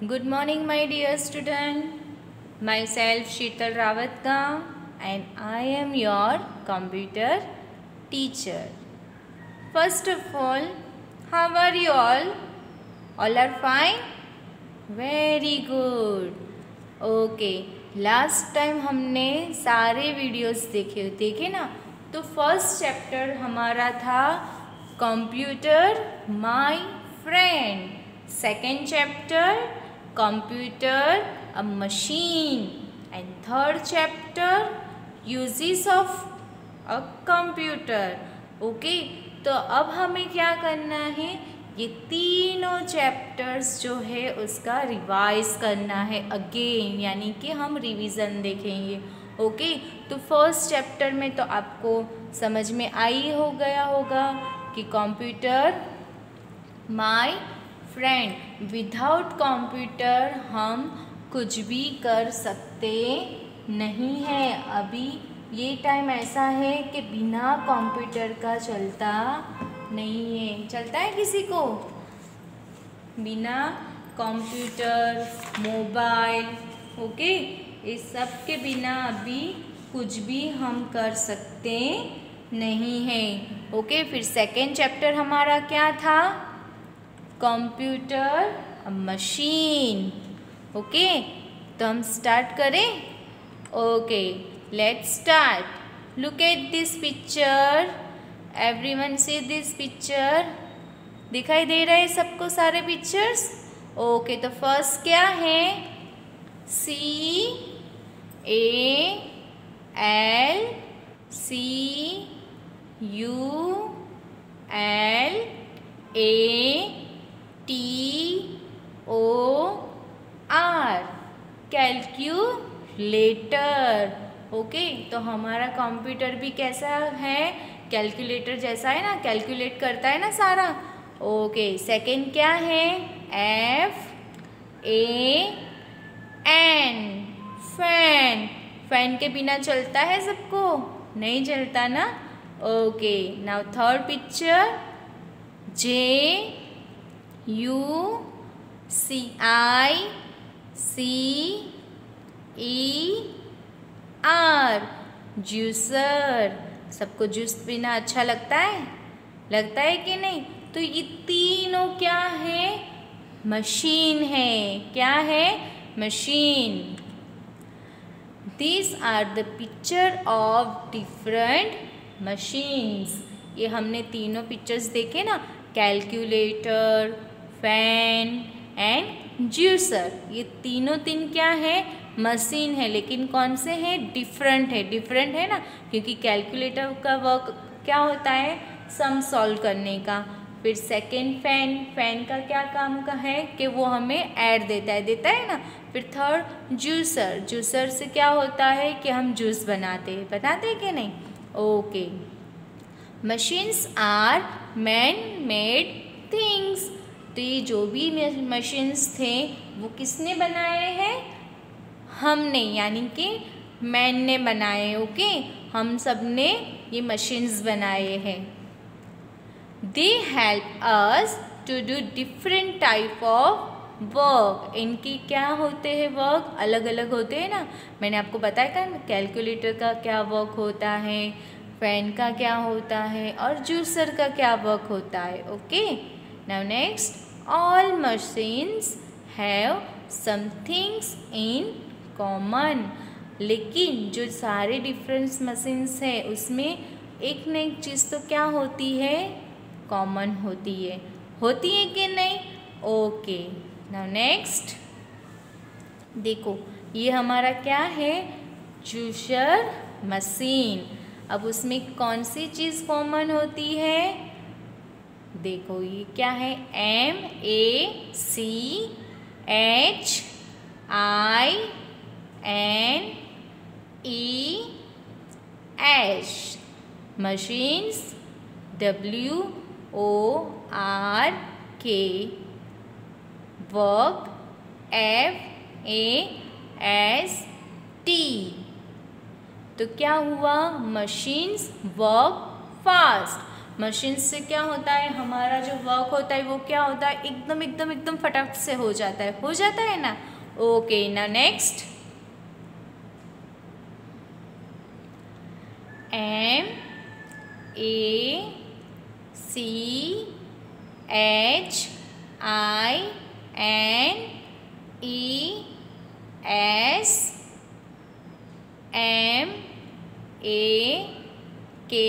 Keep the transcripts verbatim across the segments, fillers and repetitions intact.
Good morning, my dear student. Myself Sheetal Rawatgaon, and I am your computer teacher. First of all, how are you all? All are fine? Very good. Okay. Last time हमने सारे videos देखे देखे ना, तो first chapter हमारा था computer my friend, second chapter computer a machine, and third chapter uses of a computer. Okay, तो अब हमें क्या करना है, ये तीनों चैप्टर्स जो है उसका रिवाइज करना है अगेन, यानी कि हम रिवीजन देखेंगे. ओके, तो फर्स्ट चैप्टर में तो आपको समझ में आई हो गया होगा कि computer my friend, without computer हम कुछ भी कर सकते नहीं है. अभी ये टाइम ऐसा है कि बिना कंप्यूटर का चलता नहीं है. चलता है किसी को? बिना कंप्यूटर, मोबाइल, ओके, इस सब के बिना अभी कुछ भी हम कर सकते नहीं हैं. ओके, फिर सेकेंड चैप्टर हमारा क्या था? Computer machine. ओके, तो हम स्टार्ट करें. Okay, let's start. Look at this picture. Everyone see this picture. दिखाई दे रहे हैं सबको सारे पिक्चर्स? ओके, तो फर्स्ट क्या है? C A L C U L A T O R, calculator. Okay, तो हमारा कंप्यूटर भी कैसा है? कैलकुलेटर जैसा है ना, कैलकुलेट करता है ना सारा. ओके, सेकंड क्या है? F A N, fan. Fan के बिना चलता है सबको? नहीं चलता ना. Okay, now third picture. J U I C E R juicer, जूसर. सबको जूस पीना अच्छा लगता है? लगता है कि नहीं? तो ये तीनों क्या है? मशीन है. क्या है? Machine. These are the picture of different machines. ये हमने तीनों पिक्चर्स देखे ना, कैलकुलेटर, फैन एंड जूसर. ये तीनों तीन क्या है? मशीन है. लेकिन कौन से हैं? डिफरेंट है. डिफरेंट है ना, क्योंकि कैलकुलेटर का वर्क क्या होता है? सम सॉल्व करने का. फिर सेकेंड फैन, फैन का क्या काम का है कि वो हमें ऐड देता है देता है ना. फिर थर्ड जूसर, जूसर से क्या होता है कि हम जूस बनाते हैं. बनाते हैं कि नहीं? Okay. Machines are man made things. तो ये जो भी मशीन्स थे वो किसने बनाए हैं? हमने, यानी कि मैन ने बनाए. ओके, हम सब ने ये मशीन्स बनाए हैं. They help us to do different type of work. इनकी क्या होते हैं वर्क? अलग अलग होते हैं ना. मैंने आपको बताया था कैलकुलेटर का क्या वर्क होता है, फैन का क्या होता है, और जूसर का क्या वर्क होता है. Okay, now next. All machines have some things in common. लेकिन जो सारे डिफरेंट मशीन्स हैं उसमें एक न एक चीज़ तो क्या होती है? कॉमन होती है. होती है कि नहीं? Okay, now next. देखो, ये हमारा क्या है? Juicer machine. अब उसमें कौन सी चीज़ कॉमन होती है? देखो, ये क्या है? M A C H I N E H, machines. W O R K, work. F A S T. तो क्या हुआ? Machines work fast. मशीन से क्या होता है, हमारा जो वर्क होता है वो क्या होता है, एकदम एकदम एकदम फटाफट से हो जाता है, हो जाता है ना। Okay, now next, M A C H I N E S M A K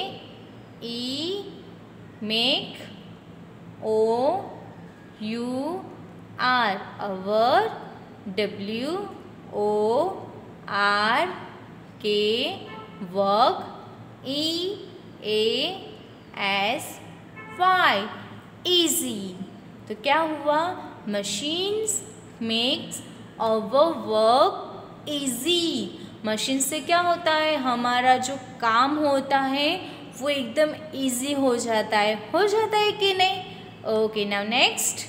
E make, O U R our, W O R K work, E A S Y easy। तो क्या हुआ, machines makes our work easy। Machine से क्या होता है, हमारा जो काम होता है वो एकदम इजी हो जाता है, हो जाता है कि नहीं। Okay, now next,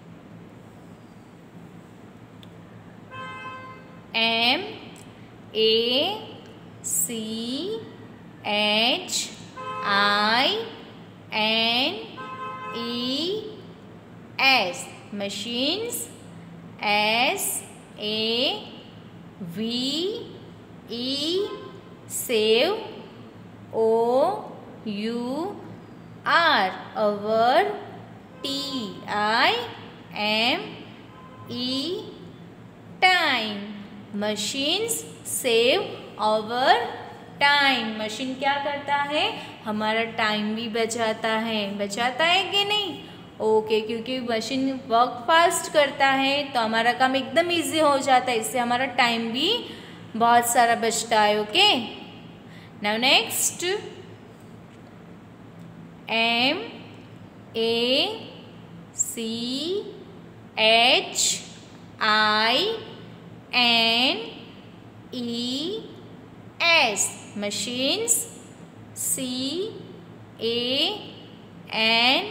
M A C H I N E S machines, S A V E save, O U R our, T I M E time। machines save our time। Machine क्या करता है, हमारा time भी बचाता है, बचाता है कि नहीं। ओके okay, क्योंकि मशीन वर्क फास्ट करता है तो हमारा काम एकदम इजी हो जाता है, इससे हमारा टाइम भी बहुत सारा बचता है। Okay, now next, M A C H I N E S machines, C A N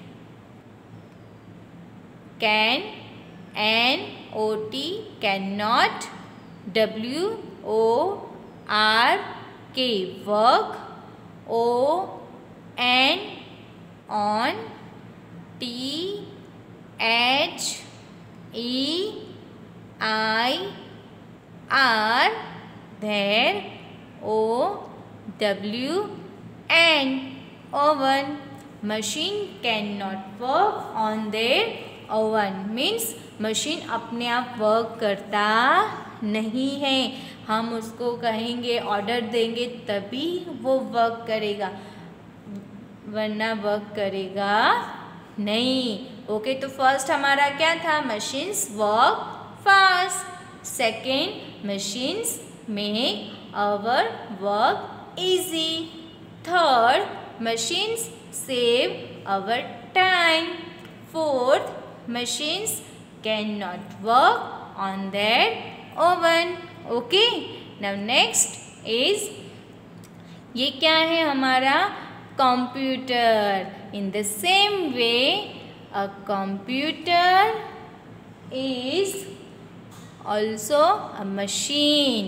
can, N O T can not, W O R K work, O N on, T H E I R their, O W N own. Machine can not work on their own, means machine अपने आप work करता नहीं है, हम उसको कहेंगे, order देंगे तभी वो वर्क करेगा, वरना वर्क करेगा नहीं। ओके, तो फर्स्ट हमारा क्या था, machines work fast, second machines make our work easy, third machines save our time, fourth machines can not work on that own. Okay, now next is, ये क्या है हमारा, computer. In the same way a computer is also a machine,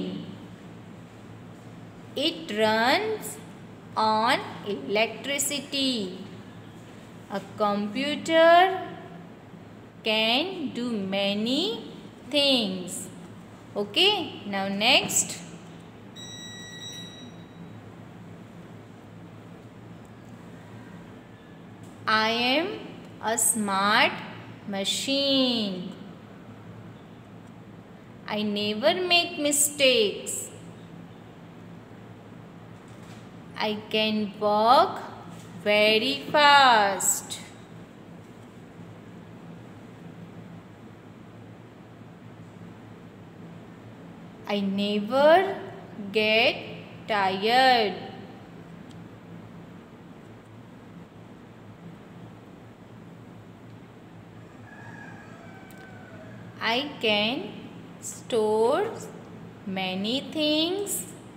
it runs on electricity, a computer can do many things। okay, now next, I am a smart machine, I never make mistakes, I can walk very fast, I never get tired, I can store many things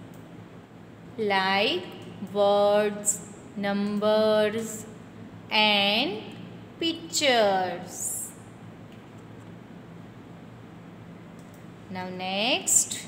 like words, numbers and pictures। Now next,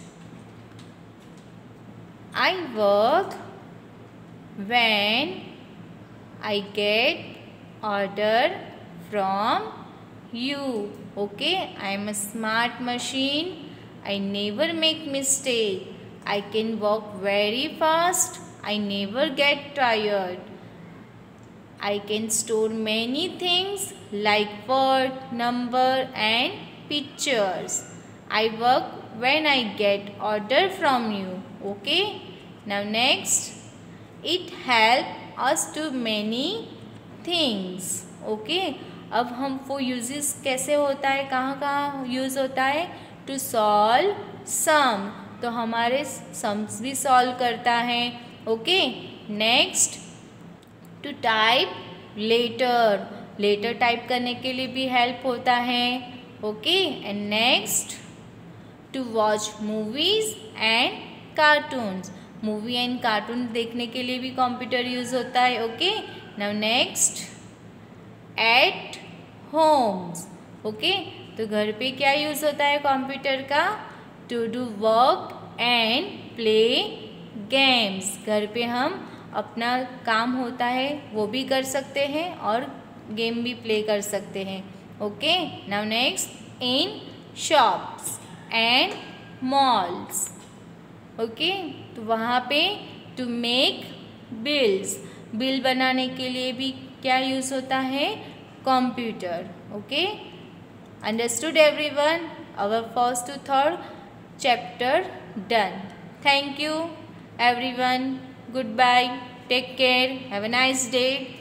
I work when I get order from you. Okay, I am a smart machine. I never make mistake. I can walk very fast. I never get tired. I can store many things like word, number and pictures. I work when I get order from you. Okay, now next, it help us to many things. Okay, अब हम वो uses कैसे होता है, कहाँ कहाँ use होता है, टू सॉल्व सम, तो हमारे सम्स भी सॉल्व करता है. Okay, next, to type letter, letter type करने के लिए भी हेल्प होता है. Okay, and next, to watch movies and cartoons, movie and cartoon देखने के लिए भी कंप्यूटर यूज़ होता है. Okay, now next, at homes. Okay, तो घर पे क्या यूज़ होता है कंप्यूटर का, to do work and play games. घर पे हम अपना काम होता है वो भी कर सकते हैं और गेम भी प्ले कर सकते हैं. Okay, now next, in shops and malls. Okay, तो वहाँ पे टू मेक बिल्स, बिल बनाने के लिए भी क्या यूज़ होता है, computer. Okay, understood everyone, our first to third chapter done. Thank you everyone. Goodbye. Take care. Have a nice day.